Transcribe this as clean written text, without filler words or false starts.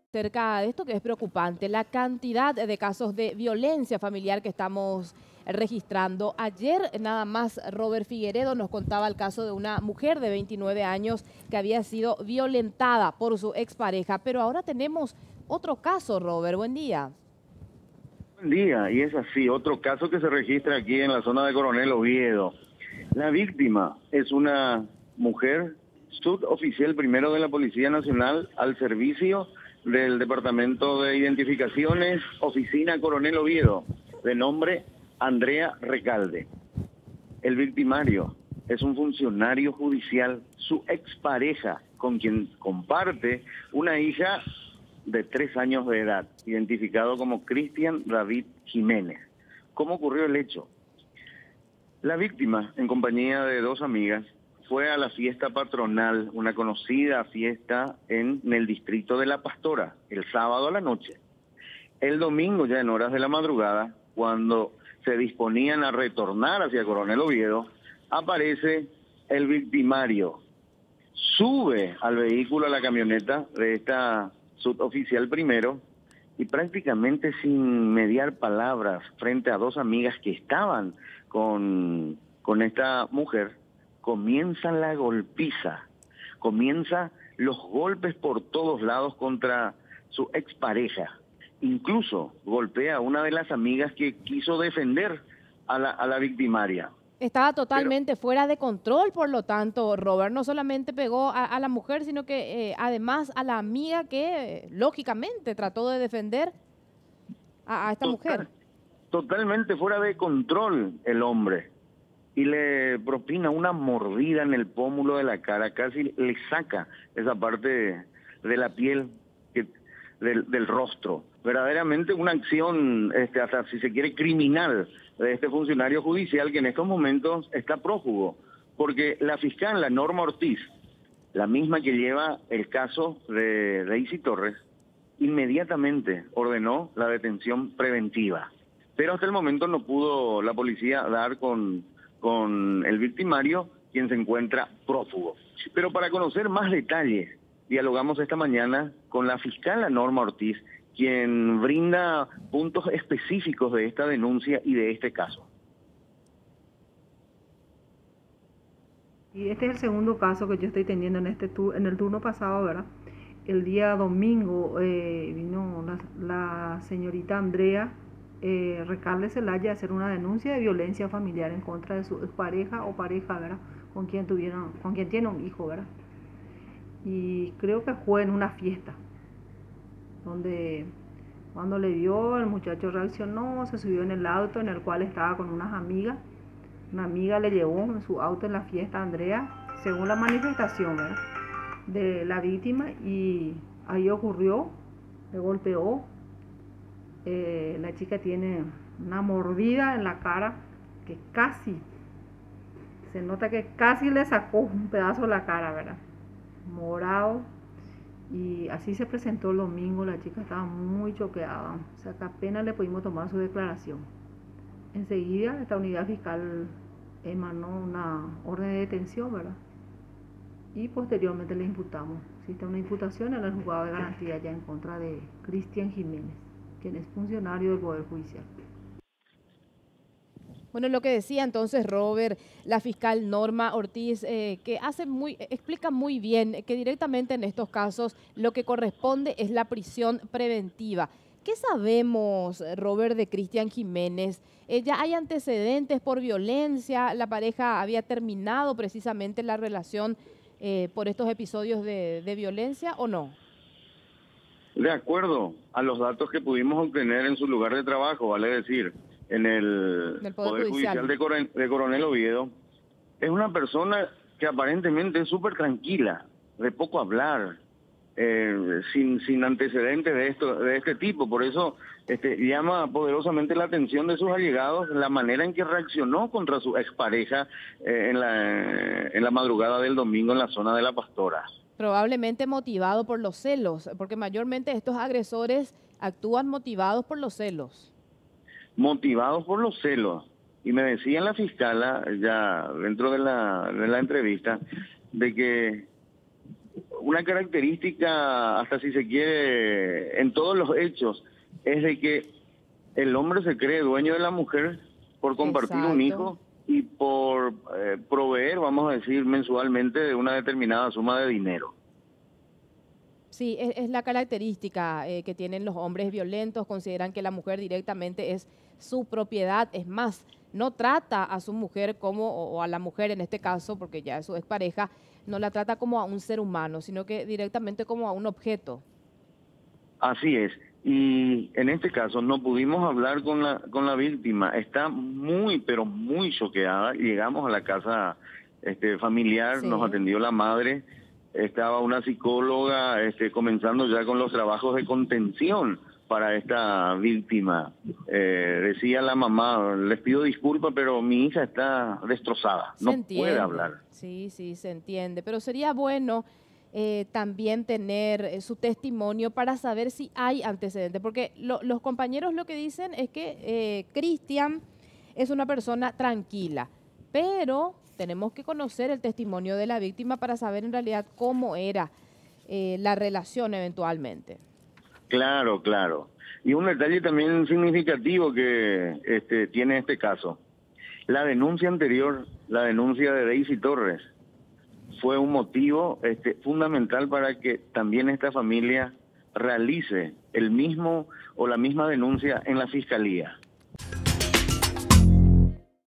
Cerca de esto que es preocupante, la cantidad de casos de violencia familiar que estamos registrando. Ayer nada más Robert Figueredo nos contaba el caso de una mujer de 29 años que había sido violentada por su expareja, pero ahora tenemos otro caso, Robert. Buen día. Buen día, y es así, otro caso que se registra aquí en la zona de Coronel Oviedo. La víctima es una mujer suboficial primero de la Policía Nacional al servicio del Departamento de Identificaciones, Oficina Coronel Oviedo, de nombre Andrea Recalde. El victimario es un funcionario judicial, su expareja, con quien comparte una hija de 3 años de edad, identificado como Cristian David Jiménez. ¿Cómo ocurrió el hecho? La víctima, en compañía de 2 amigas, fue a la fiesta patronal, una conocida fiesta en el distrito de La Pastora, el sábado a la noche. El domingo, ya en horas de la madrugada, cuando se disponían a retornar hacia Coronel Oviedo, aparece el victimario. Sube al vehículo, a la camioneta de esta suboficial primero, y prácticamente sin mediar palabras frente a 2 amigas que estaban con esta mujer, comienza la golpiza, comienza los golpes por todos lados contra su expareja. Incluso golpea a una de las amigas que quiso defender a la victimaria. Estaba Pero totalmente fuera de control, por lo tanto, Robert no solamente pegó a la mujer, sino que además a la amiga que lógicamente trató de defender a esta mujer. total, totalmente fuera de control el hombre. Y le propina una mordida en el pómulo de la cara, casi le saca esa parte de la piel del rostro. Verdaderamente una acción, hasta si se quiere, criminal de este funcionario judicial que en estos momentos está prófugo, porque la fiscal, la Norma Ortiz, la misma que lleva el caso de Daisy Torres, inmediatamente ordenó la detención preventiva. Pero hasta el momento no pudo la policía dar con el victimario, quien se encuentra prófugo. Pero para conocer más detalles, dialogamos esta mañana con la fiscal la Norma Ortiz, quien brinda puntos específicos de esta denuncia y de este caso. Y este es el segundo caso que yo estoy teniendo en el turno pasado, ¿verdad? El día domingo vino la señorita Andrea Recalde Celaya a hacer una denuncia de violencia familiar en contra de su pareja o pareja, ¿verdad? Con quien tiene un hijo, ¿verdad? Y creo que fue en una fiesta, donde cuando le vio, el muchacho reaccionó, se subió en el auto en el cual estaba con unas amigas. Una amiga le llevó en su auto en la fiesta a Andrea, según la manifestación, ¿verdad?, de la víctima, y ahí ocurrió, le golpeó. La chica tiene una mordida en la cara que se nota que casi le sacó un pedazo de la cara, ¿verdad? Morado. Y así se presentó el domingo. La chica estaba muy choqueada, o sea que apenas le pudimos tomar su declaración. Enseguida esta unidad fiscal emanó una orden de detención, ¿verdad? Y posteriormente le imputamos. Existe una imputación en el juzgado de garantía ya en contra de Cristian Jiménez, quien es funcionario del Poder Judicial. Bueno, lo que decía entonces Robert, la fiscal Norma Ortiz, que explica muy bien que directamente en estos casos lo que corresponde es la prisión preventiva. ¿Qué sabemos, Robert, de Cristian Jiménez? ¿Ya hay antecedentes por violencia? ¿La pareja había terminado precisamente la relación por estos episodios de violencia o no? De acuerdo a los datos que pudimos obtener en su lugar de trabajo, vale decir, en el Del Poder Poder Judicial. Judicial de Coronel Oviedo, es una persona que aparentemente es súper tranquila, de poco hablar, sin antecedentes de este tipo. Por eso llama poderosamente la atención de sus allegados la manera en que reaccionó contra su expareja en la madrugada del domingo en la zona de La Pastora. Probablemente motivado por los celos, porque mayormente estos agresores actúan motivados por los celos. Motivados por los celos. Y me decía la fiscala, ya dentro de la entrevista, de que una característica, hasta si se quiere, en todos los hechos, es de que el hombre se cree dueño de la mujer por compartir un hijo y por proveer, vamos a decir, mensualmente de una determinada suma de dinero. Sí, es la característica que tienen los hombres violentos, consideran que la mujer directamente es su propiedad, es más, no trata a su mujer como, o a la mujer en este caso, porque ya es su expareja, no la trata como a un ser humano, sino que directamente como a un objeto. Así es. Y en este caso no pudimos hablar con la víctima. Está muy, pero muy choqueada. Llegamos a la casa familiar, Sí. nos atendió la madre. Estaba una psicóloga comenzando ya con los trabajos de contención para esta víctima. Decía la mamá, les pido disculpas, pero mi hija está destrozada, no puede hablar. Sí, sí, se entiende. Pero sería bueno también tener su testimonio para saber si hay antecedentes, porque los compañeros lo que dicen es que Cristian es una persona tranquila, pero tenemos que conocer el testimonio de la víctima para saber en realidad cómo era la relación eventualmente. Claro, claro. Y un detalle también significativo que tiene este caso. La denuncia anterior, la denuncia de Daisy Torres, fue un motivo fundamental para que también esta familia realice el mismo o la misma denuncia en la fiscalía.